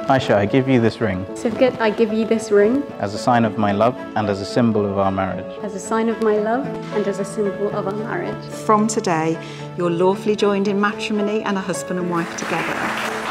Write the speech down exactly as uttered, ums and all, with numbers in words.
Aisha, I give you this ring Sifkat, I give you this ring as a sign of my love and as a symbol of our marriage. as a sign of my love and as a symbol of our marriage. From today, you're lawfully joined in matrimony and a husband and wife together.